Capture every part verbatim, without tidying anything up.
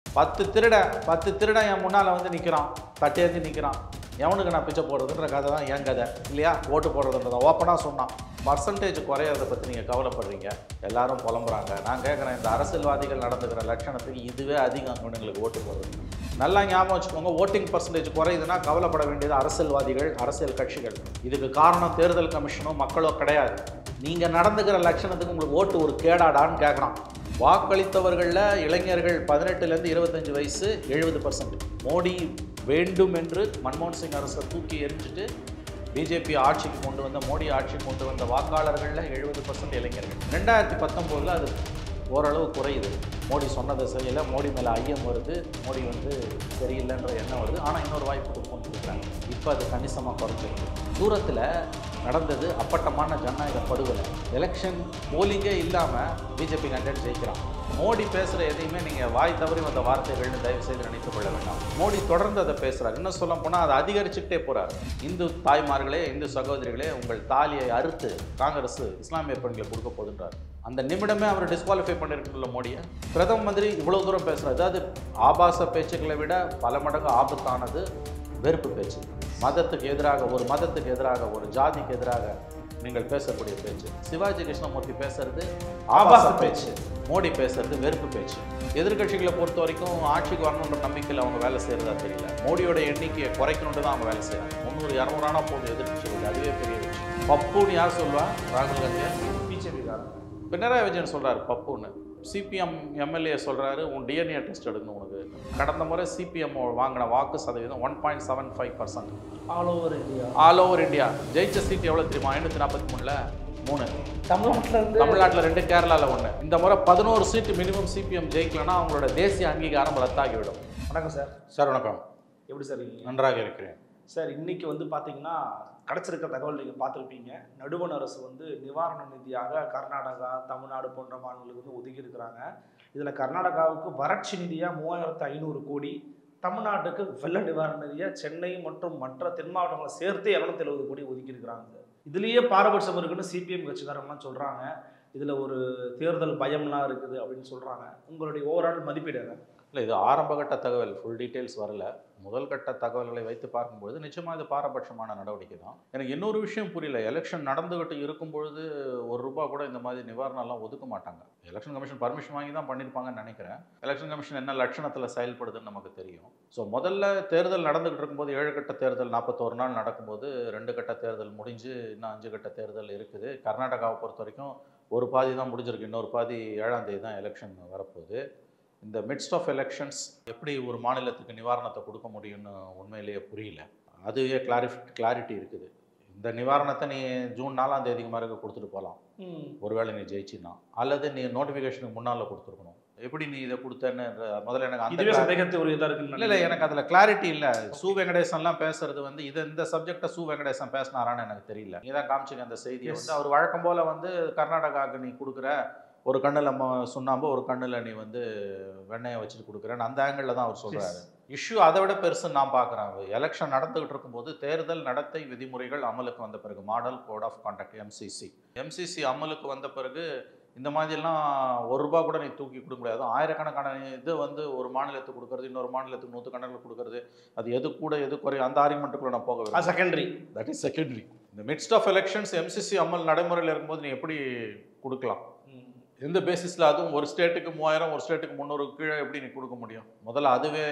பத்து திருடன் பத்து திருடன் என் முன்னால் வந்து நிற்கிறான், தட்டேந்தி நிற்கிறான். எவனுக்கு நான் பிச்சை போடுறதுன்ற கதை தான் என் கதை இல்லையா? ஓட்டு போடுறதுன்றதான் ஓப்பனாக சொன்னான். பர்சன்டேஜ் குறையிறதை பற்றி நீங்கள் கவலைப்படுறீங்க, எல்லாரும் புலம்புறாங்க. நான் கேட்குறேன், இந்த அரசியல்வாதிகள் நடந்துக்கிற லட்சணத்துக்கு இதுவே அதிகம் இவனுங்களுக்கு ஓட்டு போடுறது. நல்லா ஞாபகம் வச்சுக்கோங்க, ஓட்டிங் பர்சன்டேஜ் குறையுதுன்னா கவலைப்பட வேண்டியது அரசியல்வாதிகள், அரசியல் கட்சிகள். இதுக்கு காரணம் தேர்தல் கமிஷனோ மக்களோ கிடையாது. நீங்கள் நடந்துக்கிற லட்சணத்துக்கு உங்களுக்கு ஓட்டு ஒரு கேடாடான்னு கேட்குறான். வாக்களித்தவர்களில் இளைஞர்கள் பதினெட்டுலேருந்து இருபத்தஞ்சி வயசு எழுபது பர்சன்ட். மோடி வேண்டும் என்று மன்மோகன் சிங் அரசை தூக்கி எரிஞ்சிட்டு பிஜேபி ஆட்சிக்கு கொண்டு வந்த மோடி ஆட்சிக்கு கொண்டு வந்த வாக்காளர்களில் எழுபது பர்சன்ட் இளைஞர்கள். ரெண்டாயிரத்தி பத்தொம்போதில் அது ஓரளவு குறையுது. மோடி சொன்னதை செய்யலை, மோடி மேலே ஐயம் வருது, மோடி வந்து சரியில்லைன்ற எண்ணம் வருது. ஆனால் இன்னொரு வாய்ப்பு கொடுப்போம்னு கொடுக்குறாங்க. இப்போ அது கணிசமாக குறைஞ்சிருக்கு. தூரத்தில் நடந்தது அப்பட்டமான ஜனநாயக படுகொலை. எலெக்ஷன் போலிங்கே இல்லாமல் பிஜேபி கேண்டிடேட் ஜெயிக்கிறான். மோடி பேசுகிற எதையுமே நீங்கள் வாய் தவறி வந்த வார்த்தைகள்னு தயவு செய்து நினைத்துக் கொள்ள வேண்டாம். மோடி தொடர்ந்து அதை பேசுகிறார். இன்னும் சொல்ல போனால் அதை அதிகரிச்சுக்கிட்டே போகிறார். இந்து தாய்மார்களே, இந்து சகோதரிகளே, உங்கள் தாலியை அறுத்து காங்கிரஸ் இஸ்லாமிய பெண்களை கொடுக்க போதுன்றார். அந்த நிமிடமே அவர் டிஸ்குவாலிஃபை பண்ணியிருக்கல மோடியை. பிரதம மந்திரி இவ்வளோ தூரம் பேசுகிறார். அதாவது ஆபாச பேச்சுக்களை விட பல மடங்கு ஆபத்தானது வெறுப்பு பேச்சு. மதத்துக்கு எதிராக, ஒரு மதத்துக்கு எதிராக, ஒரு ஜாதிக்கு எதிராக நீங்கள் பேசக்கூடிய பேச்சு. சிவாஜி கிருஷ்ணமூர்த்தி பேசுறது ஆபாச பேச்சு, மோடி பேசுறது வெறுப்பு பேச்சு. எதிர்கட்சிகளை பொறுத்த வரைக்கும் ஆட்சிக்கு வரணுன்ற நம்பிக்கையில் அவங்க வேலை செய்யறதா தெரியல. மோடியோட எண்ணிக்கையை குறைக்கணுன்ட்டு தான் அவங்க வேலை செய்யறாங்க. முந்நூறு இரநூறானா போதும் எதிர்கட்சிகள், அதுவே பெரிய விஷயம். பப்புன்னு யார் சொல்லுவா? ராகுல் காந்தியா? பிஜேபி காரன். பினராயி விஜயன் சொல்றாரு பப்புன்னு. சிபிஎம் எம்எல்ஏ சொல்றாரு, உன் டிஎன்ஏ டெஸ்ட் எடுக்கணும் உனக்கு. கடந்த முறை சிபிஎம் வாங்கின வாக்கு சதவீதம் one point seven five percent all over India. All over India. ஜெயிச்ச சீட் எவ்வளோ தெரியுமா? ஐநூற்றி நாற்பத்தி மூணுல மூணு. தமிழ்நாட்டில் தமிழ்நாட்டில் ரெண்டு, கேரளாவில் ஒன்று. இந்த முறை பதினோரு சீட்டு மினிமம் சிபிஎம் ஜெயிக்கலன்னா அவங்களோட தேசிய அங்கீகாரம் ரத்தாகிவிடும். வணக்கம் சார். சார் வணக்கம். எப்படி சார்? நன்றாக இருக்கிறேன் சார். இன்னைக்கு வந்து பார்த்தீங்கன்னா கிடச்சிருக்க தகவல் நீங்கள் பார்த்துருப்பீங்க. நடுவண் அரசு வந்து நிவாரண நிதியாக கர்நாடகா, தமிழ்நாடு போன்ற மாநிலங்களுக்கு வந்து ஒதுக்கி இருக்கிறாங்க. இதில் கர்நாடகாவுக்கு வறட்சி நிதியாக மூவாயிரத்து ஐநூறு கோடி, தமிழ்நாட்டுக்கு வெள்ள நிவாரண நிதியாக சென்னை மற்றும் மற்ற தென் மாவட்டங்களை சேர்த்து இரநூத்தி எழுபது கோடி ஒதுக்கி இருக்கிறாங்க. இதுலேயே பாரபட்சம் இருக்குன்னு சிபிஎம் கட்சிக்காரங்களாம் சொல்கிறாங்க. இதில் ஒரு தேர்தல் பயம்லாம் இருக்குது அப்படின்னு சொல்கிறாங்க. உங்களுடைய ஓவரால் மதிப்பீடு? இல்லை, இது ஆரம்பகட்ட தகவல், ஃபுல் டீட்டெயில்ஸ் வரல. முதல் கட்ட தகவல்களை வைத்து பார்க்கும்பொழுது நிச்சயமாக இது பாரபட்சமான நடவடிக்கை தான். எனக்கு இன்னொரு விஷயம் புரியல. எலெக்ஷன் நடந்துகிட்டு இருக்கும்பொழுது ஒரு ரூபா கூட இந்த மாதிரி நிவாரணம்லாம் ஒதுக்க மாட்டாங்க. எலெக்ஷன் கமிஷன் பர்மிஷன் வாங்கி தான் பண்ணியிருப்பாங்கன்னு நினைக்கிறேன். எலெக்ஷன் கமிஷன் என்ன லட்சணத்தில் செயல்படுதுன்னு நமக்கு தெரியும். ஸோ முதல்ல தேர்தல் நடந்துகிட்டு இருக்கும்போது, ஏழு கட்ட தேர்தல் நாற்பத்தோரு நாள் நடக்கும்போது, ரெண்டு கட்ட தேர்தல் முடிஞ்சு இன்னும் அஞ்சு கட்ட தேர்தல் இருக்குது. கர்நாடகாவை பொறுத்த வரைக்கும் ஒரு பாதி தான் முடிஞ்சிருக்கு, இன்னொரு பாதி ஏழாம் தேதி தான் எலெக்ஷன் வரப்போகுது. இந்த மிட்ஸ்ட் ஆஃப் எலெக்ஷன்ஸ் எப்படி ஒரு மாநிலத்துக்கு நிவாரணத்தை கொடுக்க முடியும்னு உண்மையிலேயே புரியல. அதுவே கிளாரிஃபி கிளாரிட்டி இருக்குது. இந்த நிவாரணத்தை நீ ஜூன் நாலாம் தேதிக்கு மேலே கொடுத்துட்டு போகலாம், ஒருவேளை நீ ஜெயிச்சின்னா. அல்லது நீ நோட்டிஃபிகேஷனுக்கு முன்னால் கொடுத்துருக்கணும். எப்படி நீ இதை கொடுத்தேன்னு முதல்ல எனக்கு அந்த சந்தேகத்தை ஒரு இதாக இருக்கு. இல்லை இல்லை, எனக்கு அதில் கிளாரிட்டி இல்லை. சு வெங்கடேசன்லாம் பேசுறது வந்து இது இந்த சப்ஜெக்டை சு வெங்கடேசன் பேசினாரான்னு எனக்கு தெரியல. நீ தான் காமிச்சிங்க அந்த செய்தியை வந்து. அவர் வழக்கம் போல் வந்து கர்நாடகாவுக்கு நீ கொடுக்குற ஒரு கண்ணில் சுண்ணாம்பு, ஒரு கண்ணில் நீ வந்து வெண்ணெயை வச்சுட்டு கொடுக்குறேன்னு அந்த ஆங்கிளில் தான் அவர் சொல்கிறாரு. இஷ்யூ அதை விட பெருசுன்னு நான் பார்க்குறேன். எலெக்ஷன் நடந்துகிட்டு இருக்கும்போது தேர்தல் நடத்தை விதிமுறைகள் அமலுக்கு வந்த பிறகு, model code of conduct MCC MCC அமலுக்கு வந்த பிறகு இந்த மாதிரிலாம் ஒரு ரூபா கூட நீ தூக்கி கொடுக்க முடியாது. ஆயிரக்கணக்கான இது வந்து ஒரு மாநிலத்துக்கு கொடுக்கறது, இன்னொரு மாநிலத்துக்கு நூற்று கணக்கில் கொடுக்கறது, அது எது கூட எது குறையும் அந்த ஆர்குமெண்ட்டுக்குள்ள நான் போக வேண்டிய செகண்டரி. That is secondary. இந்த மிட்ஸ்ட் ஆஃப் எலெக்ஷன்ஸ் எம்சிசி அமல் நடைமுறையில் இருக்கும்போது நீ எப்படி கொடுக்கலாம்? எந்த பேசிஸில்? அதுவும் ஒரு ஸ்டேட்டுக்கு மூவாயிரம், ஒரு ஸ்டேட்டுக்கு முந்நூறு கீழே எப்படி நீ கொடுக்க முடியும்? முதல்ல அதுவே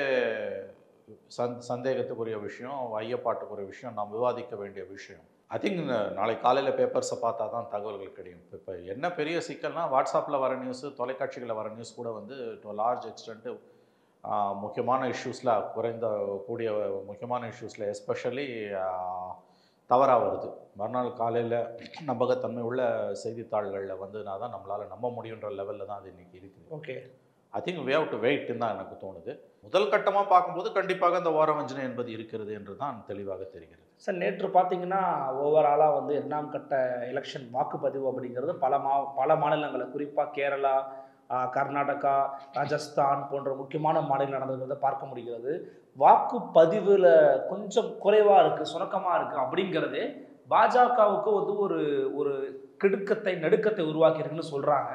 சந் சந்தேகத்துக்குரிய விஷயம், ஐயப்பாட்டுக்குரிய விஷயம், நாம் விவாதிக்க வேண்டிய விஷயம். ஐ திங்க் நாளை காலையில் பேப்பர்ஸை பார்த்தா தான் தகவல்கள் கிடைக்கும். இப்போ என்ன பெரிய சிக்கல்னா, வாட்ஸ்அப்பில் வர நியூஸு, தொலைக்காட்சிகளில் வர நியூஸ் கூட வந்து டு லார்ஜ் எக்ஸ்டென்ட்டு முக்கியமான இஷ்யூஸில், குறைந்த கூடிய முக்கியமான இஷ்யூஸில் எஸ்பெஷலி தவறாக வருது. மறுநாள் காலையில் நம்பகத்தன்மை உள்ள செய்தித்தாள்களில் வந்துனா தான் நம்மளால் நம்ப முடியுன்ற லெவலில் தான் அது இன்றைக்கி இருக்குது. Okay, I think we have to வெயிட்னு தான் எனக்கு தோணுது. முதல் கட்டமாக பார்க்கும்போது கண்டிப்பாக அந்த ஓரவஞ்சனை என்பது இருக்கிறது என்று தான் தெளிவாக தெரிகிறது. சார், நேற்று பார்த்தீங்கன்னா ஓவராலாக வந்து இரண்டாம் கட்ட எலெக்ஷன் வாக்குப்பதிவு அப்படிங்கிறது பல மா பல மாநிலங்களில், குறிப்பாக கேரளா, கர்நாடகா, ராஜஸ்தான் போன்ற முக்கியமான மாநிலம் நடந்ததை பார்க்க முடிகிறது. வாக்குப்பதிவில் கொஞ்சம் குறைவாக இருக்குது, சுணக்கமாக இருக்குது அப்படிங்கிறதே பாஜகவுக்கு வந்து ஒரு ஒரு கிடுக்கத்தை நடுக்கத்தை உருவாக்கியிருக்குன்னு சொல்கிறாங்க.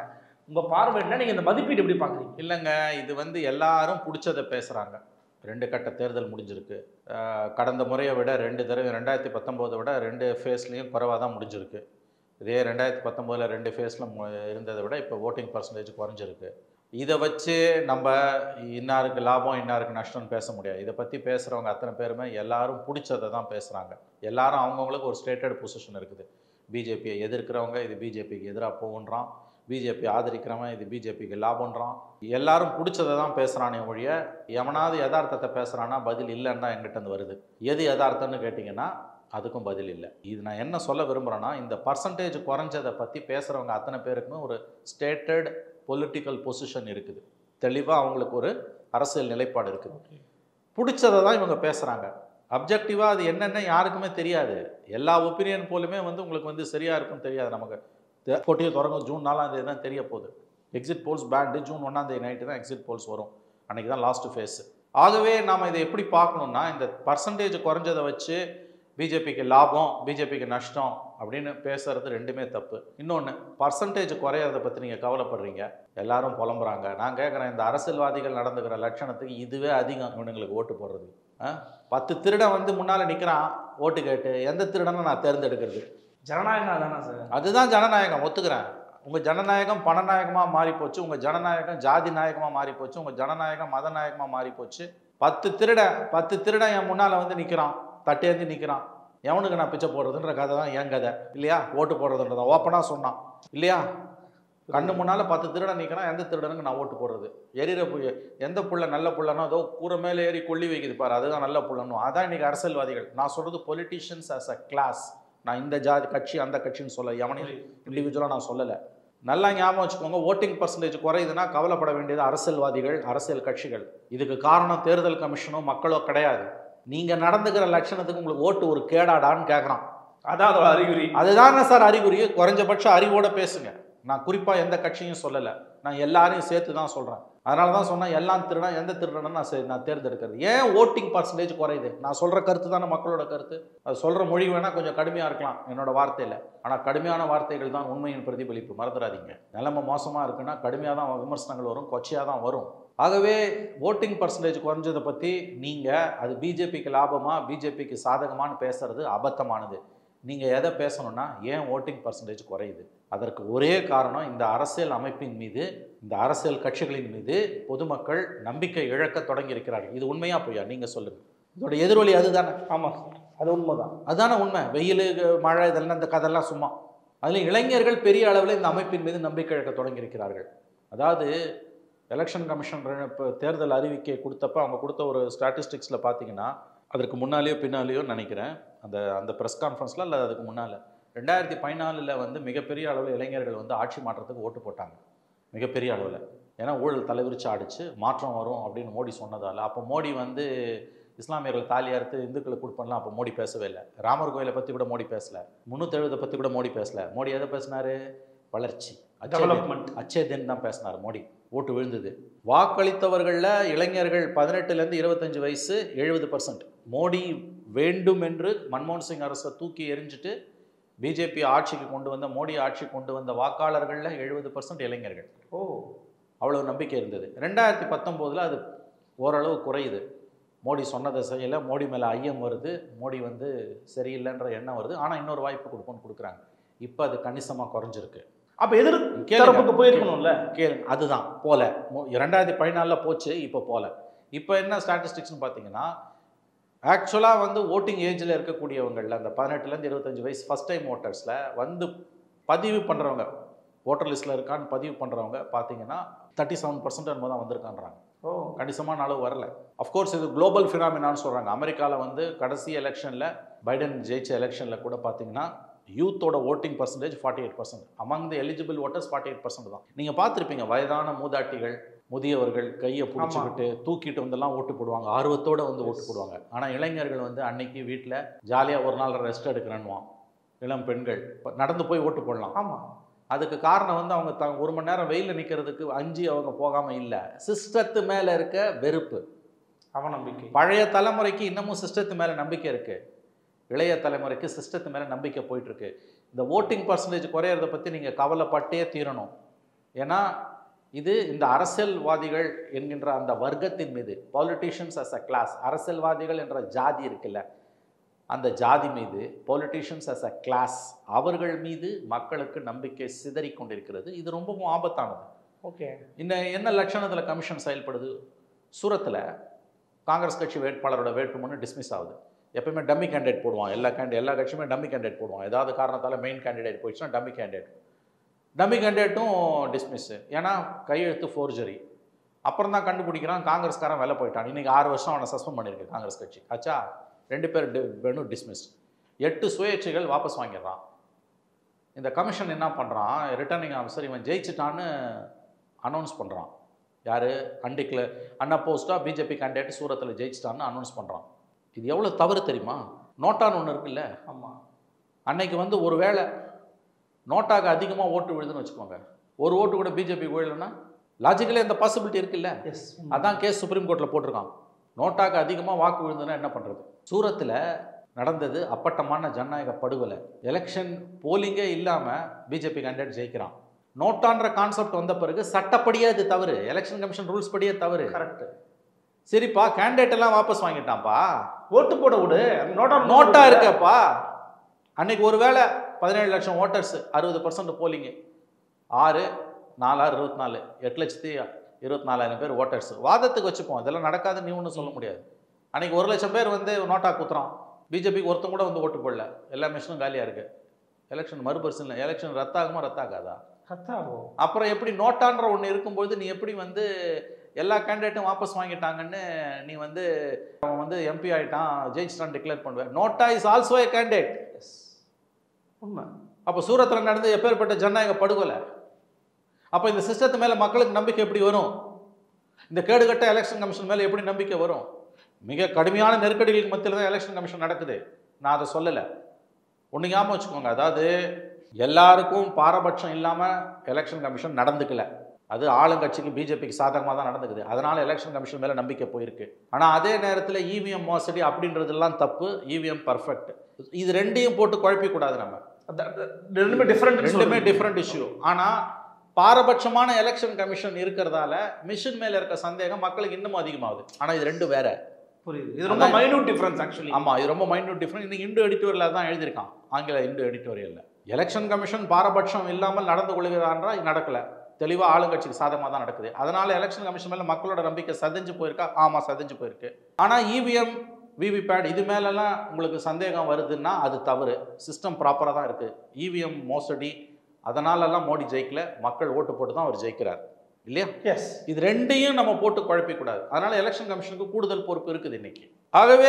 உங்கள் பார்வை என்ன, நீங்கள் இந்த மதிப்பீடு எப்படி பார்க்குறீங்க? இல்லைங்க, இது வந்து எல்லாரும் பிடிச்சதை பேசுகிறாங்க. ரெண்டு கட்ட தேர்தல் முடிஞ்சிருக்கு. கடந்த முறையை விட ரெண்டு தடவை ரெண்டாயிரத்தி பத்தொம்போதை விட ரெண்டு ஃபேஸ்லேயும் குறைவாக தான் முடிஞ்சிருக்கு. இதே ரெண்டாயிரத்தி பத்தொம்போதில் ரெண்டு ஃபேஸில் இருந்ததை விட இப்போ ஓட்டிங் பர்சன்டேஜ் குறைஞ்சிருக்கு. இதை வச்சு நம்ம இன்னாருக்கு லாபம் இன்னாருக்கு நஷ்டம்னு பேச முடியாது. இதை பற்றி பேசுகிறவங்க அத்தனை பேருமே எல்லாரும் பிடிச்சதை தான் பேசுகிறாங்க. எல்லாரும் அவங்கவுங்களுக்கு ஒரு ஸ்டேட்டட் பொசிஷன் இருக்குது. பிஜேபியை எதிர்க்கிறவங்க இது பிஜேபிக்கு எதிராக போகுன்றான், பிஜேபி ஆதரிக்கிறவன் இது பிஜேபிக்கு லாபன்றான். எல்லாரும் பிடிச்சதை தான் பேசுகிறானே ஒழிய எவனாவது யதார்த்தத்தை பேசுகிறான்னா பதில் இல்லைன்னு தான் எங்கிட்ட இருந்து வருது. எது யதார்த்தம்னு கேட்டிங்கன்னா அதுக்கும் பதில் இல்லை. இது நான் என்ன சொல்ல விரும்புகிறேன்னா, இந்த பர்சன்டேஜ் குறைஞ்சதை பற்றி பேசுகிறவங்க அத்தனை பேருக்குமே ஒரு ஸ்டேட்டட் பொலிட்டிக்கல் பொசிஷன் இருக்குது. தெளிவாக அவங்களுக்கு ஒரு அரசியல் நிலைப்பாடு இருக்குது. பிடிச்சதை தான் இவங்க பேசுகிறாங்க. அப்ஜெக்டிவாக அது என்னென்ன யாருக்குமே தெரியாது. எல்லா ஒப்பீனியன் போலுமே வந்து உங்களுக்கு வந்து சரியாக இருக்குன்னு தெரியாது. நமக்கு போட்டியை தொடங்கும் ஜூன் நாலாம் தேதி தான் தெரிய போகுது. எக்ஸிட் போல்ஸ் பேண்டு ஜூன் ஒன்றாம் தேதி நைட்டு தான் எக்ஸிட் போல்ஸ் வரும். அன்றைக்கி தான் லாஸ்ட் ஃபேஸ். ஆகவே நாம் இதை எப்படி பார்க்கணுன்னா, இந்த பர்சன்டேஜ் குறைஞ்சதை வச்சு பிஜேபிக்கு லாபம் பிஜேபிக்கு நஷ்டம் அப்படின்னு பேசுறது ரெண்டுமே தப்பு. இன்னொன்று, பர்சன்டேஜ் குறையிறத பற்றி நீங்கள் கவலைப்படுறீங்க, எல்லாரும் புலம்புறாங்க. நான் கேட்குறேன், இந்த அரசியல்வாதிகள் நடந்துக்கிற லட்சணத்துக்கு இதுவே அதிகம் இவனுங்களுக்கு ஓட்டு போடுறது. பத்து திருடன் வந்து முன்னால் நிற்கிறான் ஓட்டு கேட்டு, எந்த திருடனை நான் தேர்ந்தெடுக்கிறது? ஜனநாயகம் தானே சார்? அதுதான் ஜனநாயகம், ஒத்துக்கிறேன். உங்கள் ஜனநாயகம் பணநாயகமாக மாறி போச்சு, உங்கள் ஜனநாயகம் ஜாதி நாயகமாக மாறி போச்சு, உங்கள் ஜனநாயகம் மத நாயகமாக மாறி போச்சு. பத்து திருடன் பத்து திருடன் என் முன்னால் வந்து நிற்கிறான், தட்டேந்தி நிற்கிறான், எவனுக்கு நான் பிச்சை போடுறதுன்ற கதை தான் என் கதை இல்லையா? ஓட்டு போடுறதுன்றதான் ஓப்பனாக சொன்னான் இல்லையா? கண்ணு முன்னால் பத்து திருடன் நிற்கிறான், எந்த திருடனுக்கு நான் ஓட்டு போடுறது? எரிகிற புள்ள எந்த புள்ள நல்ல புள்ளனோ அதோ கூரை மேலே ஏறி கொள்ளி வைக்குது பாரு, அதுதான் நல்ல புள்ளனும். அதான் இன்றைக்கி அரசியல்வாதிகள். நான் சொல்கிறது பொலிட்டிஷியன்ஸ் ஆஸ் அ கிளாஸ். நான் இந்த ஜாதி கட்சி அந்த கட்சின்னு சொல்ல, எவனையும் இண்டிவிஜுவலாக நான் சொல்லலை. நல்லா ஞாபகம் வச்சுக்கோங்க, ஓட்டிங் பர்சன்டேஜ் குறையுதுன்னா கவலைப்பட வேண்டியது அரசியல்வாதிகள், அரசியல் கட்சிகள். இதுக்கு காரணம் தேர்தல் கமிஷனும் மக்களோ கிடையாது. நீங்கள் நடந்துக்கிற லட்சணத்துக்கு உங்களுக்கு ஓட்டு ஒரு கேடாடான்னு கேட்குறான். அதான் அதோட அறிகுறி. அதுதானே சார் அறிகுறி. குறைஞ்சபட்ச அறிவோடு பேசுங்க. நான் குறிப்பாக எந்த கட்சியும் சொல்லலை, நான் எல்லாரையும் சேர்த்து தான் சொல்கிறேன். அதனால தான் சொன்னேன், எல்லாம் திருடா எந்த திருடனா நான் சரி நான் தேர்ந்தெடுக்கிறது. ஏன் ஓட்டிங் பர்சன்டேஜ் குறையுது? நான் சொல்கிற கருத்து தானே மக்களோட கருத்து. அது சொல்கிற மொழி வேணால் கொஞ்சம் கடுமையாக இருக்கலாம் என்னோட வார்த்தையில், ஆனால் கடுமையான வார்த்தைகள் தான் உண்மையின் பிரதிபலிப்பு, மறந்துடாதீங்க. நிலைமை மோசமாக இருக்குன்னா கடுமையாக தான் விமர்சனங்கள் வரும், கொச்சையாக தான் வரும். ஆகவே ஓட்டிங் பர்சன்டேஜ் குறைஞ்சதை பற்றி நீங்கள் அது பிஜேபிக்கு லாபமாக பிஜேபிக்கு சாதகமானு பேசுறது அபத்தமானது. நீங்கள் எதை பேசணும்னா, ஏன் ஓட்டிங் பர்சன்டேஜ் குறையுது? அதற்கு ஒரே காரணம், இந்த அரசியல் அமைப்பின் மீது, இந்த அரசியல் கட்சிகளின் மீது பொதுமக்கள் நம்பிக்கை இழக்க தொடங்கி இருக்கிறார்கள். இது உண்மையா பொய்யா? நீங்கள் சொல்லுங்கள். இதோட எதிரொலி அதுதானே? ஆமாம், அது உண்மைதான். அதுதானே உண்மை. வெயில் மழை இதெல்லாம் இந்த கதெல்லாம் சும்மா. அதில் இளைஞர்கள் பெரிய அளவில் இந்த அமைப்பின் மீது நம்பிக்கை இழக்க தொடங்கி இருக்கிறார்கள். அதாவது எலெக்ஷன் கமிஷன் இப்போ தேர்தல் அறிவிக்கை கொடுத்தப்ப அவங்க கொடுத்த ஒரு ஸ்டாட்டிஸ்டிக்ஸில் பார்த்தீங்கன்னா, அதற்கு முன்னாலேயோ பின்னாலேயோ நினைக்கிறேன், அந்த அந்த ப்ரெஸ் கான்ஃபரன்ஸில் இல்லை அதுக்கு முன்னால் ரெண்டாயிரத்தி பதினாலில் வந்து மிகப்பெரிய அளவில் இளைஞர்கள் வந்து ஆட்சி மாற்றத்துக்கு ஓட்டு போட்டாங்க, மிகப்பெரிய அளவில். ஏன்னா ஊழல் தலைவிரிச்சு ஆடிச்சு, மாற்றம் வரும் அப்படின்னு மோடி சொன்னதால். அப்போ மோடி வந்து இஸ்லாமியர்கள் தாலி அறுத்து இந்துக்களுக்கு கொடுப்பலாம், அப்போ மோடி பேசவே இல்லை. ராமர் கோயிலை பற்றி கூட மோடி பேசலை, முந்நூற்றி எழுபதை பற்றி கூட மோடி பேசலை. மோடி எதை பேசினார்? வளர்ச்சி, டெவலப்மெண்ட், அச்சேதன் தான் பேசினார் மோடி. ஓட்டு விழுந்தது. வாக்களித்தவர்களில் இளைஞர்கள் பதினெட்டுலேருந்து இருபத்தஞ்சு வயசு எழுபது பர்சன்ட். மோடி வேண்டும் என்று மன்மோகன் சிங் அரசை தூக்கி எறிஞ்சிட்டு பிஜேபி ஆட்சிக்கு கொண்டு வந்த, மோடி ஆட்சி கொண்டு வந்த வாக்காளர்களில் எழுபது பர்சன்ட் இளைஞர்கள். ஓ, அவ்வளோ நம்பிக்கை இருந்தது. ரெண்டாயிரத்தி பத்தொம்போதில் அது ஓரளவு குறையுது. மோடி சொன்னதை செய்யலை, மோடி மேலே ஐயம் வருது, மோடி வந்து சரியில்லைன்ற எண்ணம் வருது. ஆனால் இன்னொரு வாய்ப்பு கொடுப்போன்னு கொடுக்குறாங்க. இப்போ அது கணிசமாக குறைஞ்சிருக்கு. அப்போ எதிர் தரப்புக்கு போயிருக்கணும்ல. கேளு, அதுதான் போல. ரெண்டாயிரத்தி பதினாலில் போச்சு, இப்போ போல. இப்போ என்ன ஸ்டாட்டிஸ்டிக்ஸ்னு பார்த்தீங்கன்னா, ஆக்சுவலாக வந்து ஓட்டிங் ஏஜில் இருக்கக்கூடியவங்களில் அந்த பதினெட்டுலேருந்து இருபத்தஞ்சி வயசு ஃபஸ்ட் டைம் ஓட்டர்ஸில் வந்து பதிவு பண்ணுறவங்க, ஓட்டர் லிஸ்ட்டில் இருக்கான்னு பதிவு பண்ணுறவங்க பார்த்தீங்கன்னா தேர்ட்டி செவன் பர்சன்ட் என்னமோ தான் வந்திருக்கான்றாங்க. ஓ, கணிசமான அளவு வரல. அஃப்கோர்ஸ் இது குளோபல் ஃபினாமினான்னு சொல்கிறாங்க. அமெரிக்காவில் வந்து கடைசி எலெக்ஷனில், பைடன் ஜெயிச்ச எலெக்ஷனில் கூட பார்த்தீங்கன்னா யூத்தோட voting percentage forty eight percent, among the eligible voters forty eight percent தான். நீங்கள் பார்த்துருப்பீங்க, வயதான மூதாட்டிகள், முதியவர்கள் கையை பிடிச்சிக்கிட்டு தூக்கிட்டு வந்தெல்லாம் ஓட்டு போடுவாங்க, ஆர்வத்தோடு வந்து ஓட்டு போடுவாங்க. ஆனால் இளைஞர்கள் வந்து அன்னைக்கு வீட்டில் ஜாலியாக ஒரு நாள் ரெஸ்ட் எடுக்கிறேன்னுவான். இளம் பெண்கள் நடந்து போய் ஓட்டு போடலாம். ஆமாம், அதுக்கு காரணம் வந்து அவங்க த ஒரு மணி நேரம் வெயிலில் நிற்கிறதுக்கு அஞ்சு அவங்க போகாமல் இல்லை, சிஸ்டத்து மேலே இருக்க வெறுப்பு, அவநம்பிக்கை. பழைய தலைமுறைக்கு இன்னமும் சிஸ்டத்து மேலே நம்பிக்கை இருக்குது, இளைய தலைமுறைக்கு சிஸ்டத்து மேலே நம்பிக்கை போயிட்டுருக்கு. இந்த ஓட்டிங் பர்சன்டேஜ் குறையிறத பற்றி நீங்கள் கவலைப்பட்டே தீரணும். ஏன்னா இது இந்த அரசியல்வாதிகள் என்கின்ற அந்த வர்க்கத்தின் மீது, பாலிட்டிஷியன்ஸ் அஸ் அ கிளாஸ், அரசியல்வாதிகள் என்ற ஜாதி இருக்குல்ல, அந்த ஜாதி மீது, பாலிட்டிஷியன்ஸ் அஸ் அ கிளாஸ் அவர்கள் மீது மக்களுக்கு நம்பிக்கை சிதறி கொண்டிருக்கிறது. இது ரொம்பவும் ஆபத்தானது. ஓகே, இன்னும் என்ன லட்சணத்தில் கமிஷன் செயல்படுது? சூரத்தில் காங்கிரஸ் கட்சி வேட்பாளரோட வேட்புமனு டிஸ்மிஸ் ஆகுது. எப்பயுமே டம்மி கேண்டிடேட் போடுவான். எல்லா கேண்டி எல்லா கட்சியுமே டம்மி கேண்டிடேட் போடுவான். ஏதாவது காரணத்தால் மெயின் கேண்டிடேட் போயிடுச்சுன்னா டம்மி கேண்டிடேட் டம்மி கேண்டிடேட்டும் டிஸ்மிஸ்ஸு. ஏன்னா கையெழுத்து ஃபோர்ஜரி. அப்புறம் தான் கண்டுபிடிக்கிறான் காங்கிரஸ்காரன் வெளில போயிட்டான். இன்றைக்கி ஆறு வருஷம் அவனை சஸ்பெண்ட் பண்ணியிருக்கு காங்கிரஸ் கட்சி. ஆச்சா, ரெண்டு பேர் வேணும் டிஸ்மிஸ். எட்டு சுயேட்சைகள் வாபஸ் வாங்கிடுறான். இந்த கமிஷன் என்ன பண்ணுறான், ரிட்டர்னிங் ஆஃபீஸர் இவன் ஜெயிச்சிட்டான்னு அனௌன்ஸ் பண்ணுறான். யார்? அன்டிக்ளர் அன்அப்போஸ்டாக பிஜேபி கேண்டிடேட் சூரத்தில் ஜெயிச்சிட்டான்னு அனௌன்ஸ் பண்ணுறான். இது எவ்வளோ தவறு தெரியுமா? நோட்டான்னு ஒன்று இருக்குல்ல. ஆமாம், அன்னைக்கு வந்து ஒரு வேளை நோட்டாக அதிகமாக ஓட்டு விழுதுன்னு வச்சுக்கோங்க, ஒரு ஓட்டு கூட பிஜேபி விழலைன்னா லாஜிக்கலே அந்த பாசிபிலிட்டி இருக்குல்ல. எஸ், அதான் கேஸ் சுப்ரீம் கோர்ட்டில் போட்டிருக்கான். நோட்டாக அதிகமாக வாக்கு விழுந்துன்னா என்ன பண்ணுறது? சூரத்தில் நடந்தது அப்பட்டமான ஜனநாயக படுகொலை. எலெக்ஷன் போலிங்கே இல்லாமல் பிஜேபி கேண்டிடேட் ஜெயிக்கிறான். நோட்டான்ற கான்செப்ட் வந்த பிறகு சட்டப்படியே அது தவறு, எலெக்ஷன் கமிஷன் ரூல்ஸ் படியே தவறு. கரெக்ட். சரிப்பா, கேண்டிடேட் எல்லாம் வாபஸ் வாங்கிட்டான்ப்பா, ஓட்டு போட விடு, நோட்டா நோட்டா இருக்கப்பா. அன்னைக்கு ஒரு வேளை பதினேழு லட்சம் ஓட்டர்ஸ், அறுபது பர்சன்ட் போலிங்கு, ஆறு நாலாறு இருபத்தி நாலு எட்டு லட்சத்தி இருபத்தி நாலாயிரம் பேர் ஓட்டர்ஸ். வாதத்துக்கு வச்சுப்போம், இதெல்லாம் நடக்காது நீ ஒன்றும் சொல்ல முடியாது. அன்னைக்கு ஒரு லட்சம் பேர் வந்து நோட்டா குத்துறான். பிஜேபிக்கு ஒருத்தம் கூட வந்து ஓட்டு போடல, எல்லா மிஷினும் காலியாக இருக்குது. எலெக்ஷன் மறுபரிசீலனை, எலெக்ஷன் ரத்தாகுமா ரத்தாகாதா? ரத்தாகும். அப்புறம் எப்படி நோட்டான்ற ஒன்று இருக்கும்போது நீ எப்படி வந்து எல்லா கேண்டிடேட்டும் வாபஸ் வாங்கிட்டாங்கன்னு நீ வந்து அவன் வந்து எம்பி ஆகிட்டான் ஜெயிச்சிட்டான் டிக்ளேர் பண்ணுவேன்? NOTA is also a candidate. உண்மை. அப்போ சூரத்தில் நடந்து எப்பேற்பட்ட ஜனநாயக படுகொலை. அப்போ இந்த சிஸ்டத்து மேலே மக்களுக்கு நம்பிக்கை எப்படி வரும்? இந்த கேடுகட்ட எலெக்ஷன் கமிஷன் மேலே எப்படி நம்பிக்கை வரும்? மிக கடுமையான நெருக்கடிகளுக்கு மத்தியில் தான் எலெக்ஷன் கமிஷன் நடக்குது. நான் அதை சொல்லலை, ஒன்று ஞாபகம் வச்சுக்கோங்க. அதாவது எல்லாருக்கும் பாரபட்சம் இல்லாமல் எலெக்ஷன் கமிஷன் நடந்துக்கல. அது ஆளுங்கட்சிக்கு பிஜேபிக்கு சாதகமாக தான் நடந்துக்குது. அதனால் எலெக்ஷன் கமிஷன் மேலே நம்பிக்கை போயிருக்கு. ஆனால் அதே நேரத்தில் இவிஎம் மோசடி அப்படின்றதெல்லாம் தப்பு, இவிஎம் பர்ஃபெக்ட். இது ரெண்டையும் போட்டு குழப்பிக்கூடாது. நம்ம ரெண்டுமே டிஃப்ரெண்ட் ரெண்டுமே டிஃப்ரெண்ட் இஷ்யூ. ஆனால் பாரபட்சமான எலெக்ஷன் கமிஷன் இருக்கிறதால மிஷின் மேலே இருக்க சந்தேகம் மக்களுக்கு இன்னமும் அதிகமாகுது. ஆனால் இது ரெண்டு வேற. புரியுது. இது ரொம்ப மைன்யூட் டிஃபரன்ஸ் ஆக்சுவலி. ஆமாம், இது ரொம்ப மைன்யூட் டிஃபரன்ஸ். இன்னைக்கு இந்து எடிட்டோரியலில் தான் எழுதியிருக்கான், ஆங்கில இந்து எடிட்டோரியலில். எலெக்ஷன் கமிஷன் பாரபட்சம் இல்லாமல் நடந்து கொள்கிறான்றா இது நடக்கலை, தெளிவாக ஆளுங்கட்சிக்கு சாதகமாக தான் நடக்குது. அதனால் எலெக்ஷன் கமிஷன் மேலே மக்களோட நம்பிக்கை சதைஞ்சு போயிருக்கா? ஆமாம், சதைஞ்சு போயிருக்கு. ஆனால் இவிஎம் விவிபேட் இது மேலெல்லாம் உங்களுக்கு சந்தேகம் வருதுன்னா அது தவறு. சிஸ்டம் ப்ராப்பராக தான் இருக்குது. இவிஎம் மோசடி அதனாலெல்லாம் மோடி ஜெயிக்கல, மக்கள் ஓட்டு போட்டு தான் அவர் ஜெயிக்கிறார் இல்லையா? எஸ். இது ரெண்டையும் நம்ம போட்டு குழப்பிக்கூடாது. அதனால் எலெக்ஷன் கமிஷனுக்கு கூடுதல் பொறுப்பு இருக்குது இன்னைக்கு. ஆகவே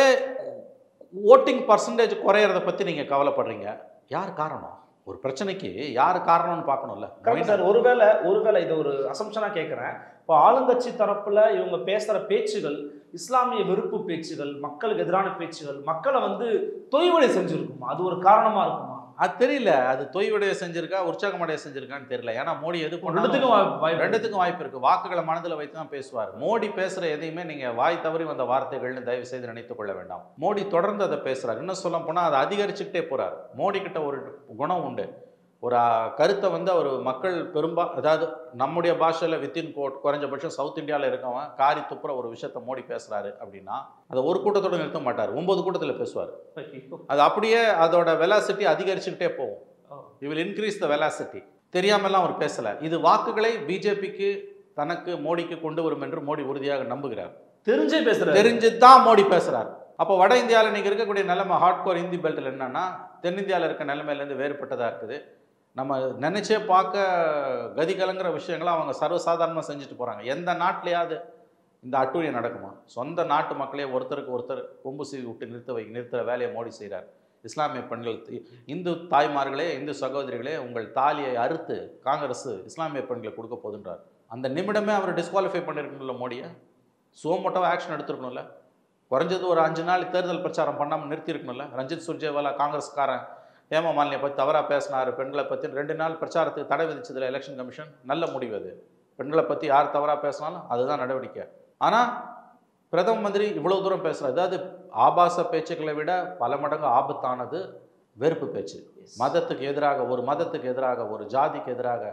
ஓட்டிங் பர்சன்டேஜ் குறையிறத பற்றி நீங்கள் கவலைப்படுறீங்க. யார் காரணம்? ஒரு பிரச்சனைக்கு யார் காரணம்னு பார்க்கணும்ல. Correct sir. ஒருவேளை ஒருவேளை இது ஒரு அசம்ஷனாக கேட்குறேன். இப்போ ஆளுங்கட்சி தரப்புல இவங்க பேசுகிற பேச்சுகள், இஸ்லாமிய வெறுப்பு பேச்சுகள், மக்களுக்கு எதிரான பேச்சுகள் மக்களை வந்து தொய்வடை செஞ்சுருக்குமா? அது ஒரு காரணமாக இருக்குமா? அது தெரியல. அது தொய்வடைய செஞ்சிருக்கா, உற்சாகமடைய செஞ்சிருக்கான்னு தெரியல. ஏன்னா மோடி எது ரெண்டுத்துக்கும் வாய்ப்பு ரெண்டுத்துக்கும் வாய்ப்பு இருக்கு. வாக்குகளை மனதில் வைத்து தான் பேசுவார். மோடி பேசுற எதையுமே நீங்க வாய் தவறி வந்த வார்த்தைகள்னு தயவு செய்து நினைத்துக் கொள்ள வேண்டாம். மோடி தொடர்ந்து அதை பேசுறாரு. இன்னும் சொல்ல போனா அதை அதிகரிச்சுக்கிட்டே போறாரு. மோடி கிட்ட ஒரு குணம் உண்டு. ஒரு கருத்தை வந்து அவர் மக்கள் பெரும்பா அதாவது நம்முடைய பாஷையில் வித்தின் கோட் குறைஞ்சபட்சம் சவுத் இந்தியாவில் இருக்கவன் காரி துப்புற ஒரு விஷயத்த மோடி பேசுறாரு அப்படின்னா அதை ஒரு கூட்டத்தோடு நிறுத்த மாட்டார், ஒன்பது கூட்டத்தில் பேசுவார். அது அப்படியே அதோட வெலாசிட்டி அதிகரிச்சுக்கிட்டே போகும். You will increase the velocity. தெரியாமலாம் அவர் பேசலை. இது வாக்குகளை பிஜேபிக்கு தனக்கு மோடிக்கு கொண்டு வரும் என்று மோடி உறுதியாக நம்புகிறார். தெரிஞ்சே பேசுறாரு. தெரிஞ்சு தான் மோடி பேசுறார். அப்போ வட இந்தியாவில் இன்னைக்கு இருக்கக்கூடிய நிலைமை ஹார்ட்கோர் ஹிந்தி பெல்ட்டில் என்னன்னா தென்னிந்தியாவில் இருக்க நிலைமையிலேருந்து வேறுபட்டதாக இருக்குது. நம்ம நினச்சே பார்க்க கதி கலங்கிற விஷயங்களை அவங்க சர்வசாதாரணமாக செஞ்சுட்டு போகிறாங்க. எந்த நாட்டிலையாவது இந்த அட்டூழியம் நடக்குமா? சொந்த நாட்டு மக்களே ஒருத்தருக்கு ஒருத்தர் கொம்பு சீவி விட்டு நிறுத்த வை நிறுத்துகிற வேலையை மோடி செய்கிறார். இஸ்லாமிய பெண்கள், இந்து தாய்மார்களே, இந்து சகோதரிகளே, உங்கள் தாலியை அறுத்து காங்கிரஸ் இஸ்லாமிய பெண்களை கொடுக்க போதுன்றார். அந்த நிமிடமே அவர் டிஸ்குவாலிஃபை பண்ணியிருக்கணும்ல மோடியை. சுவமோட்டோவாக ஆக்ஷன் எடுத்துருக்கணும்ல. குறைஞ்சது ஒரு அஞ்சு நாள் தேர்தல் பிரச்சாரம் பண்ணாமல் நிறுத்தியிருக்கணும்ல. ரஞ்சித் சுர்ஜேவாலா காங்கிரஸ்காரன் ஹேமா மாலினியை பற்றி தவறாக பேசினார், பெண்களை பற்றி ரெண்டு நாள் பிரச்சாரத்துக்கு தடை விதிச்சதில் எலெக்ஷன் கமிஷன் நல்ல முடிவு. அது பெண்களை பற்றி யார் தவறாக பேசினாலும் அதுதான் நடவடிக்கை. ஆனால் பிரதம மந்திரி இவ்வளோ தூரம் பேசுகிறார். அதாவது ஆபாச பேச்சுக்களை விட பல மடங்கு ஆபத்தானது வெறுப்பு பேச்சு. மதத்துக்கு எதிராக, ஒரு மதத்துக்கு எதிராக, ஒரு ஜாதிக்கு எதிராக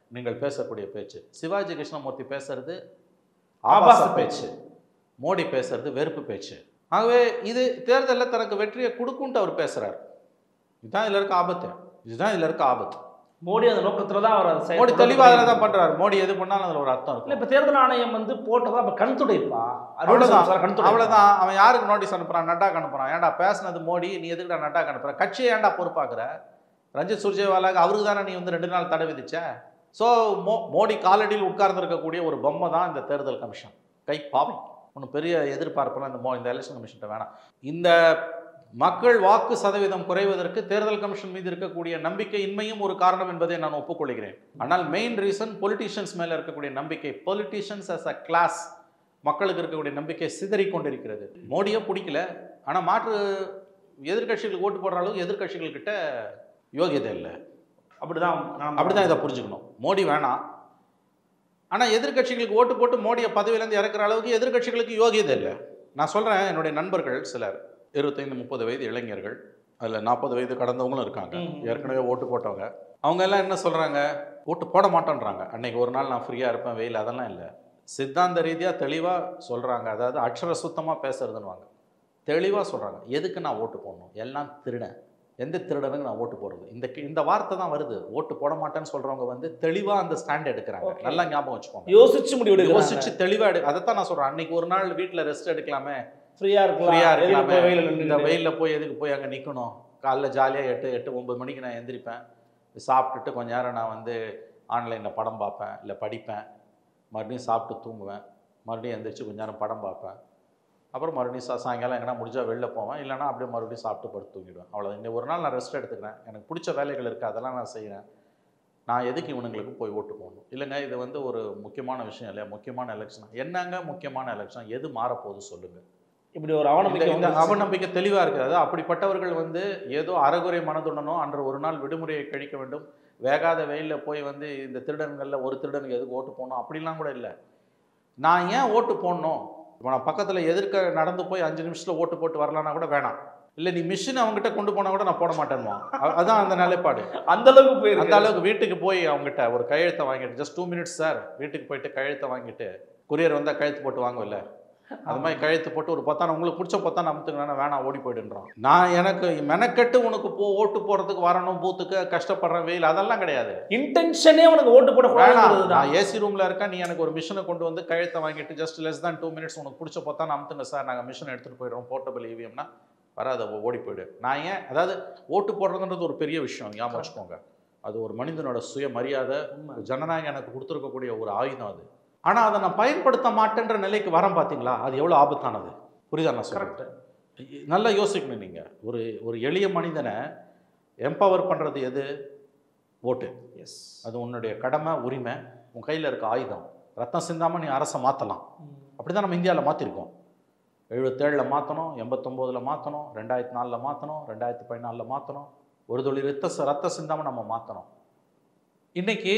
நீங்கள் பேசக்கூடிய பேச்சு. சிவாஜி கிருஷ்ணமூர்த்தி பேசுறது ஆபாச ஆபாச பேச்சு, மோடி பேசுறது வெறுப்பு பேச்சு. ஆகவே இது தேர்தலில் தனக்கு வெற்றியை கொடுக்கும்ட்டு அவர் பேசுறாரு. இதுதான் இதில் இருக்க ஆபத்து. இதுதான் இதில் இருக்க ஆபத்து. மோடி அந்த நோக்கத்துல தான் அவர் அதை மோடி செயல் தெளிவாக அதில் தான் பண்றாரு. மோடி எது பண்ணாலும் அதில் ஒரு அர்த்தம் இல்ல இருக்கும். இப்ப தேர்தல் ஆணையம் வந்து போட்டதா அப்ப கண் துடைப்பா அவ்வளவுதான் கண் துடைப்பா. அவ்வளவுதான். அவன் யாருக்கு நோட்டீஸ் அனுப்புறான்? நட்டாக்கு அனுப்புறான். ஏன்டா பேசுனது மோடி, நீ எதுக்குடா நட்டாக்கு அனுப்புற? கட்சியை ஏன்டா பொறுப்பாக்குற? ரஞ்சித் சுர்ஜேவாலாக்கு அவருக்கு தானே நீ வந்து ரெண்டு நாள் தடை விதிச்ச. ஸோ மோ மோடி காலடியில் உட்கார்ந்து இருக்கக்கூடிய ஒரு பொம்மை தான் இந்த தேர்தல் கமிஷன். கை பாவை. ஒன்றும் பெரிய எதிர்பார்ப்பெல்லாம் இந்த மோ இந்த எலெக்ஷன் கமிஷன்ட்ட வேணாம். இந்த மக்கள் வாக்கு சதவீதம் குறைவதற்கு தேர்தல் கமிஷன் மீது இருக்கக்கூடிய நம்பிக்கை இன்மையும் ஒரு காரணம் என்பதை நான் ஒப்புக்கொள்கிறேன். ஆனால் மெயின் ரீசன் பொலிட்டீஷியன்ஸ் மேல இருக்கக்கூடிய நம்பிக்கை. பொலிட்டீஷியன்ஸ் அஸ் அ கிளாஸ், மக்களுக்கு இருக்கக்கூடிய நம்பிக்கை சிதறி கொண்டிருக்கிறது. மோடியை பிடிக்கல, ஆனால் மாற்று எதிர்கட்சிகளுக்கு ஓட்டு போடுற அளவுக்கு எதிர்கட்சிகள் கிட்ட யோகியதை இல்லை. அப்படிதான் அப்படிதான் இதை புரிஞ்சுக்கணும். மோடி வேணாம், ஆனால் எதிர்கட்சிகளுக்கு ஓட்டு போட்டு மோடியை பதவியிலேருந்து இறக்குற அளவுக்கு எதிர்கட்சிகளுக்கு யோகியதை இல்லை. நான் சொல்கிறேன், என்னுடைய நண்பர்கள் சிலர் இருபத்தைந்து முப்பது வயது இளைஞர்கள், அதில் நாற்பது வயது கடந்தவங்களும் இருக்காங்க, ஏற்கனவே ஓட்டு போட்டவங்க. அவங்க எல்லாம் என்ன சொல்கிறாங்க? ஓட்டு போட மாட்டேன்றாங்க. அன்னைக்கு ஒரு நாள் நான் ஃப்ரீயாக இருப்பேன், வெயில், அதெல்லாம் இல்லை. சித்தாந்த ரீதியாக தெளிவாக சொல்கிறாங்க. அதாவது அக்ஷர சுத்தமாக பேசுறதுன்னுவாங்க. தெளிவாக சொல்கிறாங்க, எதுக்கு நான் ஓட்டு போடணும்? எல்லாம் திருடன். எந்த திருடனுக்கு நான் ஓட்டு போடுறது? இந்த இந்த வார்த்தை தான் வருது. ஓட்டு போட மாட்டேன்னு சொல்கிறவங்க வந்து தெளிவாக அந்த ஸ்டாண்ட் எடுக்கிறாங்க. நல்லா ஞாபகம் வச்சுக்கோங்க. யோசிச்சு முடிவு யோசிச்சு தெளிவாக எடு. அதைத்தான் நான் சொல்கிறேன். அன்னைக்கு ஒரு நாள் வீட்டில் ரெஸ்ட் எடுக்கலாமே, ஃப்ரீயா இருக்கலாம், ஃப்ரீயாக இருக்கலாமே, வெயில இந்த வெயிலில் போய் எதுக்கு போய் அங்கே நிற்கணும்? காலைல ஜாலியாக எட்டு எட்டு ஒம்பது மணிக்கு நான் எந்திரிப்பேன், சாப்பிட்டுட்டு கொஞ்ச நேரம் நான் வந்து ஆன்லைனில் படம் பார்ப்பேன், இல்லை படிப்பேன், மறுபடியும் சாப்பிட்டு தூங்குவேன், மறுபடியும் எந்திரிச்சு கொஞ்ச நேரம் படம் பார்ப்பேன், அப்புறம் மறுபடியும் சா சாயங்காலம் எங்கன்னா முடிஞ்சால் வெளில போவேன், இல்லைனா அப்படியே மறுபடியும் சாப்பிட்டு படுத்து தூங்கிடுவேன். அவ்வளோதான். இன்னும் ஒரு நாள் நான் ரெஸ்ட் எடுத்துக்கிறேன், எனக்கு பிடிச்ச வேலைகள் இருக்குது, அதெல்லாம் நான் செய்கிறேன். நான் எதுக்கு இவனுங்களுக்கு போய் ஓட்டு போகணும்? இல்லைங்க, இது வந்து ஒரு முக்கியமான விஷயம் இல்லையா? முக்கியமான எலெக்ஷன் என்னங்க? முக்கியமான எலெக்ஷன் எது மாறப்போகுது சொல்லுங்கள். இப்படி ஒரு அவநம்பிக்கை, இந்த அவநம்பிக்கை தெளிவாக இருக்குது. அதாவது அப்படிப்பட்டவர்கள் வந்து ஏதோ அறகுறை மனதுடனோ அன்று ஒரு நாள் விடுமுறையை கழிக்க வேண்டும், வேகாத வெயிலில் போய் வந்து இந்த திருடன்களில் ஒரு திருடனுக்கு எதுக்கு ஓட்டு போடணும் அப்படிலாம் கூட இல்லை. நான் ஏன் ஓட்டு போடணும்? இப்போ நான் பக்கத்தில் எதிர்க்க நடந்து போய் அஞ்சு நிமிஷத்தில் ஓட்டு போட்டு வரலான்னா கூட வேணாம். இல்லை நீ மிஷின் அவங்ககிட்ட கொண்டு போனால் கூட நான் போட மாட்டேன்னுவான். அதுதான் அந்த நிலைப்பாடு. அந்த அளவுக்கு போய் அந்த அளவுக்கு வீட்டுக்கு போய் அவங்ககிட்ட ஒரு கையெழுத்தை வாங்கிட்டு, ஜஸ்ட் டூ மினிட்ஸ் சார், வீட்டுக்கு போயிட்டு கையெழுத்தை வாங்கிட்டு, கொரியர் வந்தால் கழுத்து போட்டு வாங்கும்ல, அது மாதிரி கழுத்து போட்டு ஒரு பொத்தான உங்களுக்கு பிடிச்ச பொத்தான அமுத்துங்கன்னா வேணாம் ஓடி போயிடுன்றான். நான் எனக்கு மெனக்கெட்டு உனக்கு போ ஓட்டு போடுறதுக்கு வரணும், பூத்துக்கு கஷ்டப்படுறேன், வெயில், அதெல்லாம் கிடையாது. இன்டென்ஷனே உனக்கு ஓட்டு போட வேணாம். நான் ஏசி ரூம்ல இருக்கேன், நீ எனக்கு ஒரு மிஷினை கொண்டு வந்து கையெழுத்தை வாங்கிட்டு ஜஸ்ட் லெஸ் தான் டூ மினிட்ஸ் உனக்கு பிடிச்ச பொத்தான அமுத்துங்க சார், நாங்கள் மிஷினை எடுத்துகிட்டு போயிடுறோம், போர்ட்டபிள் இவிஎம்னா வராத, ஓடி போயிடு. நான் ஏன், அதாவது ஓட்டு போடுறதுன்றது ஒரு பெரிய விஷயம், ஞாபகம் வச்சுக்கோங்க. அது ஒரு மனிதனோட சுய மரியாதை, ஜனநாயகம் எனக்கு கொடுத்துருக்கக்கூடிய ஒரு ஆயுதம் அது. ஆனால் அதை நான் பயன்படுத்த மாட்டேன்ற நிலைக்கு வரேன் பார்த்தீங்களா, அது எவ்வளோ ஆபத்தானது. புரியுதா நான் சொல்கிறேன்? நல்லா யோசிக்கணும் நீங்கள். ஒரு ஒரு எளிய மனிதனை எம்பவர் பண்ணுறது எது? ஓட்டு. எஸ், அது உன்னுடைய கடமை, உரிமை, உன் கையில் இருக்க ஆயுதம். ரத்தம் சிந்தாமல் நீ அரசை மாற்றலாம். அப்படி தான் நம்ம இந்தியாவில் மாற்றிருக்கோம். எழுபத்தேழில் மாற்றணும், எண்பத்தொம்போதில் மாற்றணும், ரெண்டாயிரத்தி நாலில் மாற்றணும், ரெண்டாயிரத்தி பதினாலில் மாற்றணும், ஒரு தொழில் ரத்த ரத்த சிந்தாமல் நம்ம மாற்றணும். இன்றைக்கி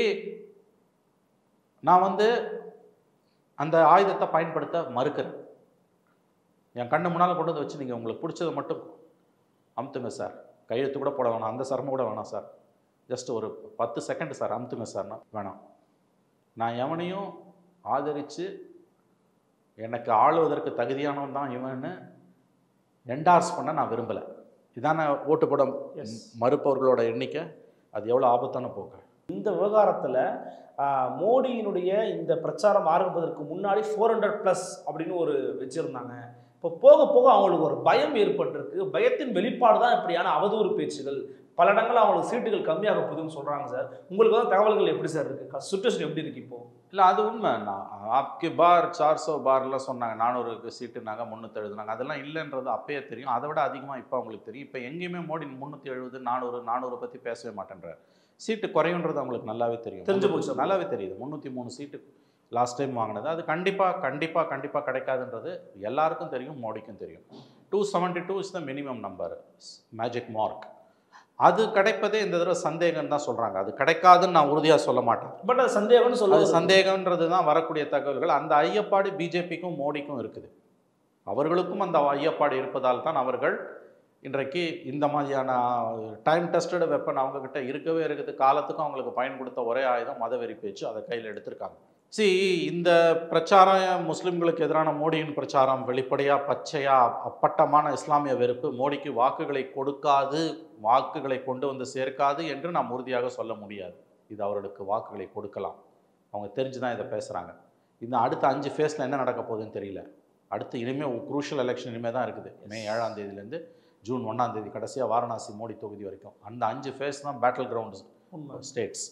நான் வந்து அந்த ஆயுதத்தை பயன்படுத்த மறுக்கிறேன். என் கண்ணு முன்னால் கொண்டு வந்து வச்சு நீங்கள் உங்களுக்கு பிடிச்சதை மட்டும் அமுத்துங்க சார், கையெழுத்து கூட போட வேணாம், அந்த சரமம் கூட வேணாம் சார், ஜஸ்ட் ஒரு பத்து செகண்ட் சார் அமுத்துங்க சார்னா வேணாம். நான் எவனையும் ஆதரித்து எனக்கு ஆளுவதற்கு தகுதியானவன் தான் இவன்னு என்டார்ஸ் பண்ண நான் விரும்பலை. இதான ஓட்டு போட மறுப்பவர்களோட எண்ணிக்கை. அது எவ்வளோ ஆபத்தான போக்கு. இந்த விவகாரத்தில் மோடியினுடைய இந்த பிரச்சாரம் ஆரம்பிப்பதற்கு முன்னாடி ஃபோர் ஹண்ட்ரட் ப்ளஸ் அப்படின்னு ஒரு வச்சுருந்தாங்க. இப்போ போக போக அவங்களுக்கு ஒரு பயம் ஏற்பட்டிருக்கு. பயத்தின் வெளிப்பாடு தான் இப்படியான அவதூறு பேச்சுகள். பல இடங்களில் அவங்களுக்கு சீட்டுகள் கம்மியாக போகுதுன்னு சொல்கிறாங்க சார். உங்களுக்கு வந்து தகவல்கள் எப்படி சார் இருக்குது? சுச்சுவேஷன் எப்படி இருக்குது இப்போது? இல்லை, அது உண்மை. நான் ஆப்கி பார் சார்சோ பார்லாம் சொன்னாங்க, நானூறு சீட்டுனாங்க, முந்நூற்றி எழுதுனாங்க. அதெல்லாம் இல்லைன்றது அப்பயே தெரியும். அதை விட அதிகமாக இப்போ அவங்களுக்கு தெரியும். இப்போ எங்கேயுமே மோடி முந்நூற்றி எழுபது நானூறு நானூறு பற்றி பேசவே மாட்டேன்றார். சீட்டு குறையுன்றது அவங்களுக்கு நல்லாவே தெரியும். தெரிஞ்சு போச்சு, நல்லாவே தெரியுது. முந்நூற்றி மூணு சீட்டு லாஸ்ட் டைம் வாங்கினது. அது கண்டிப்பாக கண்டிப்பாக கண்டிப்பாக கிடைக்காதுன்றது எல்லாருக்கும் தெரியும், மோடிக்கும் தெரியும். Two seventy two is the minimum number, magic mark. அது கிடைப்பதே இந்த தடவை சந்தேகம் தான் சொல்கிறாங்க. அது கிடைக்காதுன்னு நான் உறுதியாக சொல்ல மாட்டேன். பட் அது சந்தேகம்னு சொல்ல, சந்தேகன்றது தான் வரக்கூடிய தகவல்கள். அந்த ஐயப்பாடு பிஜேபிக்கும் மோடிக்கும் இருக்குது. அவர்களுக்கும் அந்த ஐயப்பாடு இருப்பதால் தான் அவர்கள் இன்றைக்கு இந்த மாதிரியான டைம் டெஸ்டட் வெப்பன் அவங்கக்கிட்ட இருக்கவே இருக்குது. காலத்துக்கும் அவங்களுக்கு பயன் கொடுத்த ஒரே ஆயுதம் மதவெறி பேச்சு. அதை கையில் எடுத்திருக்காங்க. சி இந்த பிரச்சாரம் முஸ்லிம்களுக்கு எதிரான மோடியின் பிரச்சாரம் வெளிப்படையாக பச்சையாக அப்பட்டமான இஸ்லாமிய வெறுப்பு, மோடிக்கு வாக்குகளை கொடுக்காது, வாக்குகளை கொண்டு வந்து சேர்க்காது என்று நாம் உறுதியாக சொல்ல முடியாது. இது அவர்களுக்கு வாக்குகளை கொடுக்கலாம். அவங்க தெரிஞ்சு தான் இதை பேசுகிறாங்க. இந்த அடுத்த அஞ்சு ஃபேஸில் என்ன நடக்க போகுதுன்னு தெரியல. அடுத்து இனிமேல் குரூஷியல் எலெக்ஷன் இனிமேல் தான் இருக்குது. மே ஏழாம் தேதியிலேருந்து ஜூன் ஒன்றாம் தேதி கடைசியாக வாரணாசி மோடி தொகுதி வரைக்கும் அந்த அஞ்சு ஃபேஸ் தான் பேட்டில் கிரவுண்ட்ஸ் ஸ்டேட்ஸ்.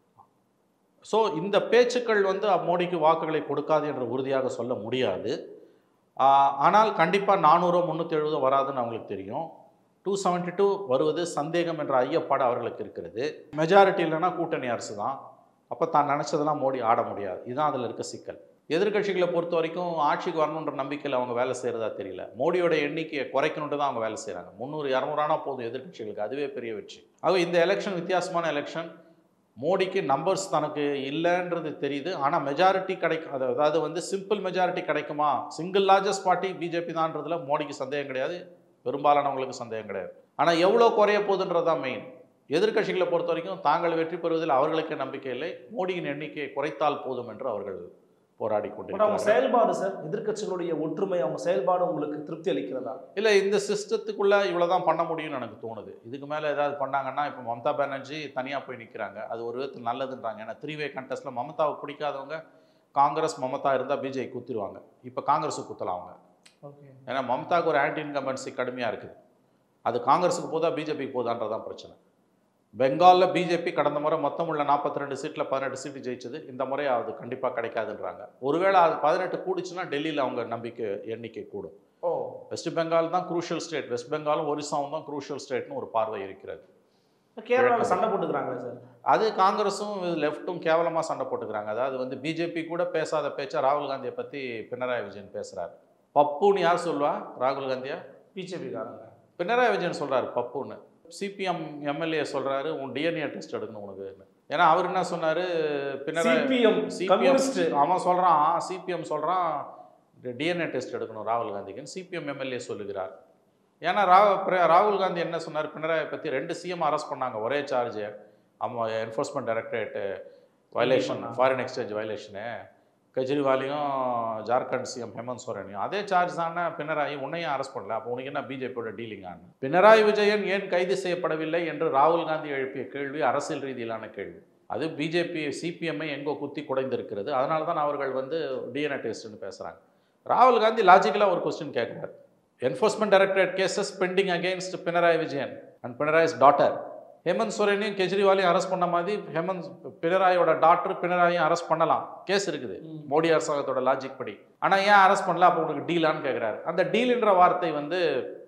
ஸோ இந்த பேச்சுக்கள் வந்து மோடிக்கு வாக்குகளை கொடுக்காது என்று உறுதியாக சொல்ல முடியாது. ஆனால் கண்டிப்பாக நானூறோ முந்நூற்றி எழுபதோ வராதுன்னு அவங்களுக்கு தெரியும். டூ செவன்ட்டி டூ வருவது சந்தேகம் என்ற ஐயப்பாடு அவர்களுக்கு இருக்கிறது. மெஜாரிட்டி இல்லைன்னா கூட்டணி அரசு தான். அப்போ தான் நினச்சதெல்லாம் மோடி ஆட முடியாது. இதுதான் அதில் இருக்க சிக்கல். எதிர்கட்சிகளை பொறுத்த வரைக்கும் ஆட்சிக்கு வரணுன்ற நம்பிக்கையில் அவங்க வேலை செய்கிறதா தெரியல. மோடியோட எண்ணிக்கையை குறைக்கணுன்ட்டு தான் அவங்க வேலை செய்கிறாங்க. முந்நூறு இரநூறானா போதும் எதிர்கட்சிகளுக்கு, அதுவே பெரிய வெற்றி. ஆக இந்த எலெக்ஷன் வித்தியாசமான எலெக்ஷன். மோடிக்கு நம்பர்ஸ் தனக்கு இல்லைன்றது தெரியுது. ஆனால் மெஜாரிட்டி கிடைக்கும், அதாவது வந்து சிம்பிள் மெஜாரிட்டி கிடைக்குமா? சிங்கிள் லார்ஜஸ்ட் பார்ட்டி பிஜேபி தான்றதுல மோடிக்கு சந்தேகம் கிடையாது, பெரும்பாலானவங்களுக்கு சந்தேகம் கிடையாது. ஆனால் எவ்வளோ குறைய போகுதுன்றது தான் மெயின். எதிர்கட்சிகளை பொறுத்த வரைக்கும் தாங்கள் வெற்றி பெறுவதில் அவர்களுக்கு நம்பிக்கை இல்லை. மோடியின் எண்ணிக்கையை குறைத்தால் போதும் என்று அவர்கள் போராடி கொண்டு. அவங்க செயல்பாடு சார், எதிர்கட்சிகளுடைய ஒற்றுமை, அவங்க செயல்பாடு உங்களுக்கு திருப்தி அளிக்கிறதா? இல்லை, இந்த சிஸ்டத்துக்குள்ளே இவ்வளோ தான் பண்ண முடியும்னு எனக்கு தோணுது. இதுக்கு மேலே ஏதாவது பண்ணாங்கன்னா, இப்போ மம்தா பானர்ஜி தனியாக போய் நிற்கிறாங்க, அது ஒரு விதத்தில் நல்லதுன்றாங்க. ஏன்னா த்ரீ வே கண்டெஸ்ட்டில் மமதாவை பிடிக்காதவங்க காங்கிரஸ் மமதா இருந்தால் பிஜேபி குத்திடுவாங்க. இப்போ காங்கிரஸுக்கு குத்தலாம் அவங்க. ஓகே, ஏன்னா மம்தாவுக்கு ஒரு ஆன்டி இன்கம்பன்சி கடுமையாக இருக்குது. அது காங்கிரஸுக்கு போதா பிஜேபிக்கு போதான்றதான் பிரச்சனை. பெங்காலில் பிஜேபி கடந்த முறை மொத்தம் உள்ள நாற்பத்தி ரெண்டு சீட்டில் பதினெட்டு சீட்டு ஜெயிச்சது. இந்த முறை அது கண்டிப்பாக கிடைக்காதுன்றாங்க. ஒருவேளை அது பதினெட்டு கூடுச்சுன்னா டெல்லியில் அவங்க நம்பிக்கை எண்ணிக்கை கூடும். ஓ, வெஸ்ட் பெங்கால் தான் குரூஷியல் ஸ்டேட். வெஸ்ட் பெங்காலும் ஒரிசாவும் தான் குரூஷியல் ஸ்டேட்னு ஒரு பார்வை இருக்கிறது. கேரளாவில் சண்டை போட்டுக்கிறாங்களே சார். அது காங்கிரஸும் லெஃப்ட்டும் கேவலமாக சண்டை போட்டுக்கிறாங்க. அதாவது வந்து பிஜேபி கூட பேசாத பேச்சா ராகுல் காந்தியை பற்றி பினராயி விஜயன் பேசுகிறார். பப்புன்னு யார் சொல்லுவா? ராகுல் காந்தியா? பிஜேபிக்காரங்க. பினராயி விஜயன் சொல்கிறார் பப்புன்னு. சிபிஎம் எம்எல்ஏ சொல்கிறாரு உன் டிஎன்ஏ டெஸ்ட் எடுக்கணும் உனக்கு. ஏன்னா அவர் என்ன சொன்னார்? பினராயி சிபிஎம் சிபிஎம் அவன் சொல்கிறான், சிபிஎம் சொல்கிறான் டிஎன்ஏ டெஸ்ட் எடுக்கணும் ராகுல் காந்திக்குன்னு சிபிஎம் எம்எல்ஏ சொல்லுகிறார். ஏன்னா ராகுல் ராகுல் காந்தி என்ன சொன்னார்? பினராயை பற்றி ரெண்டு சிஎம் அரெஸ்ட் பண்ணாங்க ஒரே சார்ஜு. ஆமாம், enforcement directorate violation, foreign exchange violation. கெஜ்ரிவாலையும் ஜார்க்கண்ட் சிஎம் ஹேமந்த் சோரனையும் அதே சார்ஜ் தானே. பினராயி உன்னையும் அரெஸ்ட் பண்ணல, அப்போ உனக்கு என்ன பிஜேபியோட டீலிங் ஆன? பினராயி விஜயன் ஏன் கைது செய்யப்படவில்லை என்று ராகுல் காந்தி எழுப்பிய கேள்வி அரசியல் ரீதியிலான கேள்வி. அது பிஜேபி சிபிஎம்ஐ எங்கோ குத்தி குடைந்திருக்கிறது. அதனால தான் அவர்கள் வந்து டிஎன்ஏ டெஸ்ட்னு பேசுகிறாங்க. ராகுல் காந்தி லாஜிக்கலாக ஒரு கொஸ்டின் கேட்குறாரு. Enforcement directorate cases pending against Pinarayi Vijayan and Pinarayi's daughter. Hemant சோரனையும் கெஜ்ரிவாலையும் அரெஸ்ட் பண்ண மாதிரி ஹேமந்த் பினராயோட டாக்டர் பினராயும் அரெஸ்ட் பண்ணலாம், கேஸ் இருக்குது மோடி அரசாங்கத்தோட லாஜிக் படி. ஆனால் ஏன் அரெஸ்ட் பண்ணல? அப்போ உங்களுக்கு டீலான்னு கேட்குறாரு. அந்த டீல்ன்ற வார்த்தை வந்து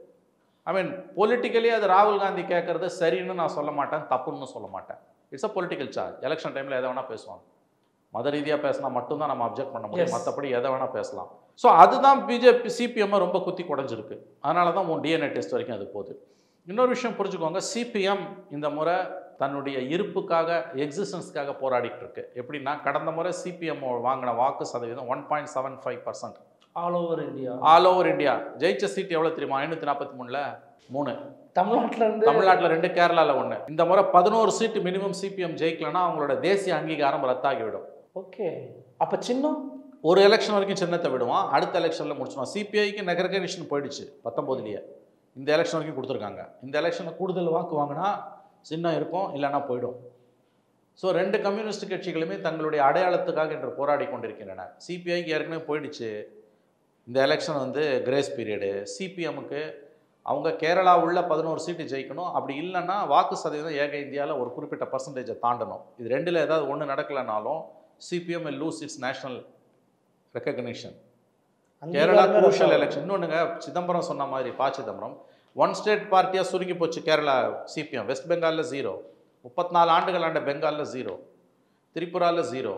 ஐ மீன் பொலிட்டிக்கலி அது ராகுல் காந்தி கேட்கறது சரின்னு நான் சொல்ல மாட்டேன், தப்புன்னு சொல்ல மாட்டேன். It's a political charge. Election டைமில் எதை வேணால் பேசுவாங்க. மத ரீதியாக பேசினா மட்டும்தான் நம்ம அப்ஜெக்ட் பண்ண முடியும், மற்றபடி எதை வேணால் பேசலாம். ஸோ அதுதான் பிஜேபி சிபிஎம்மை ரொம்ப குத்தி குடைஞ்சிருக்கு. அதனால தான் உன் டிஎன்ஏ டெஸ்ட் வரைக்கும் அது போகுது. இன்னொரு விஷயம் புரிஞ்சுக்கோங்க, சிபிஎம் இந்த முறை தன்னுடைய இருப்புக்காக எக்ஸிஸ்டன்ஸ்க்காக போராடிட்டு இருக்கு. எப்படின்னா கடந்த முறை சிபிஎம் வாங்கின வாக்கு சதவீதம் one point seven five percent all over India. All over India ஜெயிச்ச சீட் எவ்வளோ தெரியுமா? ஐநூற்றி நாற்பத்தி மூணில் மூணு. தமிழ்நாட்டில் இருந்து தமிழ்நாட்டில் ரெண்டு, கேரளாவில் ஒன்று. இந்த முறை பதினோரு சீட்டு மினிமம் சிபிஎம் ஜெயிக்கலன்னா அவங்களோட தேசிய அங்கீகாரம் ரத்தாகிவிடும். ஓகே, அப்போ சின்னம் ஒரு எலெக்ஷன் வரைக்கும் சின்னத்தை விடுவான், அடுத்த எலெக்ஷனில் முடிச்சுடுவான். சிபிஐக்கு நெகரகனேஷன் போயிடுச்சு பத்தொம்போதுலேயே. இந்த எலெக்ஷன் வரைக்கும் கொடுத்துருக்காங்க. இந்த எலெக்ஷனில் கூடுதல் வாக்கு வாங்கினா சின்னம் இருக்கும், இல்லைன்னா போயிடும். ஸோ ரெண்டு கம்யூனிஸ்ட் கட்சிகளுமே தங்களுடைய அடையாளத்துக்காக இன்று போராடி கொண்டிருக்கின்றன. சிபிஐக்கு ஏற்கனவே போயிடுச்சு இந்த எலெக்ஷன் வந்து கிரேஸ் பீரியடு. சிபிஎம்முக்கு அவங்க கேரளா உள்ள பதினோரு சீட்டு ஜெயிக்கணும், அப்படி இல்லைன்னா வாக்கு சதவீதம் ஏக இந்தியாவில் ஒரு குறிப்பிட்ட பர்சன்டேஜை தாண்டணும். இது ரெண்டில் ஏதாவது ஒன்று நடக்கலைனாலும் CPM will lose its national recognition. Kerala crucial election. இன்னொன்றுங்க, சிதம்பரம் சொன்ன மாதிரி பா சிதம்பரம் ஒன் ஸ்டேட் பார்ட்டியாக சுருங்கி போச்சு கேரளா சிபிஎம். வெஸ்ட் பெங்காலில் ஜீரோ, முப்பத்தி நாலு ஆண்டுகள் ஆண்ட பெங்காலில் ஜீரோ, திரிபுராவில் ஜீரோ,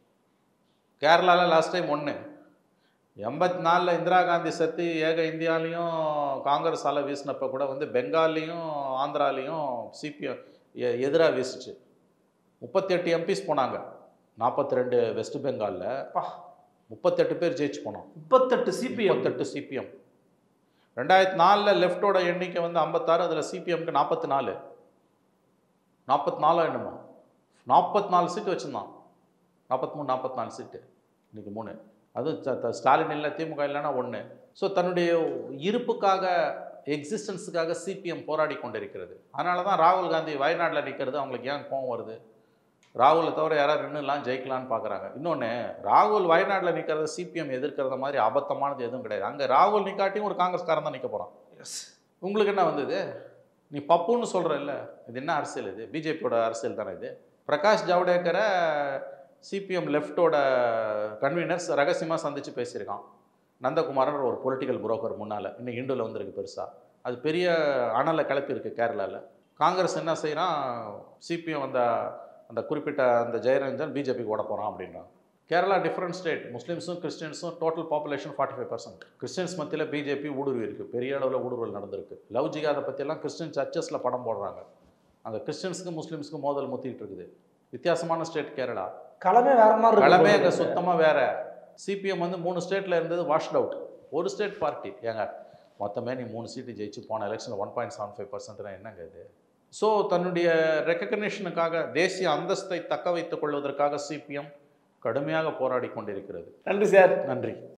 கேரளாவில் லாஸ்ட் டைம் ஒன்று. எண்பத்தி நாலில் இந்திரா காந்தி சத்தி ஏக இந்தியாலையும் காங்கிரஸால் வீசினப்போ கூட வந்து பெங்கால்லையும் ஆந்திராலையும் சிபிஎம் எதிராக வீசிச்சு. முப்பத்தி எட்டு எம்பிஸ் போனாங்க, நாற்பத்தி ரெண்டு வெஸ்ட் பெங்காலில் முப்பத்தெட்டு பேர் ஜெயிச்சு போனோம். முப்பத்தெட்டு சிபிஎம் முப்பத்தெட்டு சிபிஎம் ரெண்டாயிரத்தி நாலில் லெஃப்டோட எண்ணிக்கை வந்து ஐம்பத்தாறு, அதில் சிபிஎம்க்கு நாற்பத்தி நாலு நாற்பத்தி நாலா என்னமோ நாற்பத்தி நாலு சீட்டு வச்சுருந்தான். நாற்பத்தி மூணு நாற்பத்தி நாலு சீட்டு, இன்றைக்கி மூணு. அதுவும் ஸ்டாலின் இல்லை, திமுக இல்லைன்னா ஒன்று. ஸோ தன்னுடைய இருப்புக்காக, எக்ஸிஸ்டன்ஸுக்காக சிபிஎம் போராடி கொண்டிருக்கிறது. அதனால தான் ராகுல் காந்தி வயநாட்டில் நிற்கிறது அவங்களுக்கு ஏன் கோவம் வருது. ராகுலை தவிர யாராவது நின்றுலாம் ஜெயிக்கலான்னு பார்க்குறாங்க. இன்னொன்று, ராகுல் வயநாட்டில் நிற்கிறத சிபிஎம் எதிர்க்கிறத மாதிரி அபத்தமானது எதுவும் கிடையாது. அங்கே ராகுல் நிற்காட்டியும் ஒரு காங்கிரஸ்காரன் தான் நிற்க போகிறான். எஸ், உங்களுக்கு என்ன வந்தது? நீ பப்புன்னு சொல்கிற இல்லை, இது என்ன அரசியல்? இது பிஜேபியோட அரசியல் தானே இது. பிரகாஷ் ஜவடேக்கரை சிபிஎம் லெஃப்டோட கன்வீனர்ஸ் ரகசியமாக சந்தித்து பேசியிருக்கான். நந்தகுமாரன் ஒரு பொலிட்டிக்கல் புரோக்கர் முன்னால், இன்னைக்கு இண்டுவில் வந்திருக்கு பெருசாக. அது பெரிய அனலை கிளப்பியிருக்கு கேரளாவில். காங்கிரஸ் என்ன செய்கிறான், சிபிஎம் அந்த அந்த குறிப்பிட்ட அந்த ஜெயரஞ்சன் பிஜேபிக்கு ஓட போகிறான் அப்படின்றான். Kerala different state. முஸ்லீம்ஸும் கிறிஸ்டியன்ஸும் total population forty five percent. Christians மத்தியில் பிஜேபி ஊடுருவி இருக்குது, பெரிய அளவில் ஊடுருவல் நடந்திருக்கு. லவ் ஜிகாதை பற்றியெல்லாம் கிறிஸ்டியன் சர்ச்சஸில் படம் போடுறாங்க. அங்கே கிறிஸ்டியன்ஸுக்கு முஸ்லீம்ஸுக்கு மோதல் முத்திட்டு இருக்குது. வித்தியாசமான ஸ்டேட் கேரளா. களமே வேற மாதிரி களமே அங்கே சுத்தமாக வேற. சிபிஎம் வந்து மூணு ஸ்டேட்டில் இருந்தது வாஷ்ட் அவுட். ஒரு ஸ்டேட் பார்ட்டி ஏங்க மொத்தமே நீ மூணு சீட்டு ஜெயிச்சு போன எலெக்ஷனில் ஒன் பாயிண்ட் செவன் ஃபைவ் பர்சன்ட்னா என்னங்க இது? ஸோ தன்னுடைய ரெக்கக்னிஷனுக்காக, தேசிய அந்தஸ்தை தக்க வைத்துக் கொள்வதற்காக சிபிஎம் கடுமையாக போராடி கொண்டிருக்கிறது. நன்றி சார். நன்றி.